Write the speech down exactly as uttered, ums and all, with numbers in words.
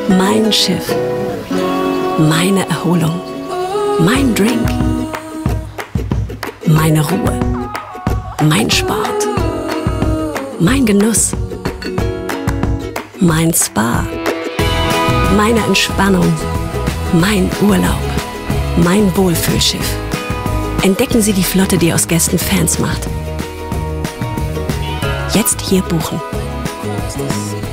Mein Schiff. Meine Erholung. Mein Drink. Meine Ruhe. Mein Sport. Mein Genuss. Mein Spa. Meine Entspannung. Mein Urlaub. Mein Wohlfühlschiff. Entdecken Sie die Flotte, die aus Gästen Fans macht. Jetzt hier buchen.